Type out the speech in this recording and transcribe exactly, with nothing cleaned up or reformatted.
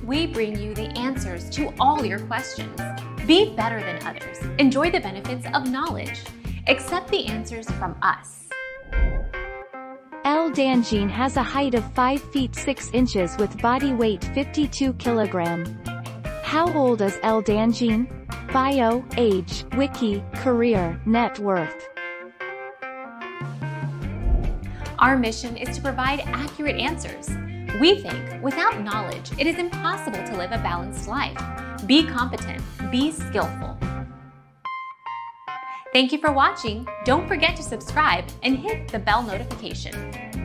we bring you the answers to all your questions. Be better than others. Enjoy the benefits of knowledge. Accept the answers from us. Elle danjean has a height of five feet six inches with body weight fifty-two kilograms. How old is Elle danjean? Bio, age, wiki, career, net worth. Our mission is to provide accurate answers. We think without knowledge, it is impossible to live a balanced life. Be competent, be skillful. Thank you for watching. Don't forget to subscribe and hit the bell notification.